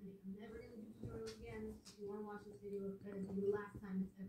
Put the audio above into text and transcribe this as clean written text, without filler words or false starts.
I'm never gonna do tutorials again. If you want to watch this video, it's gonna be the last time it's ever